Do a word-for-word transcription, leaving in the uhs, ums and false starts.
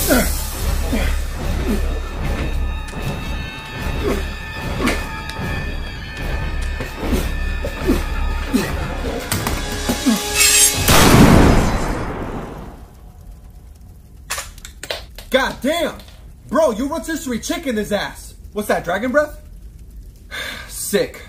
God damn! Bro, you rotisserie chicken his ass! What's that, dragon breath? Sick.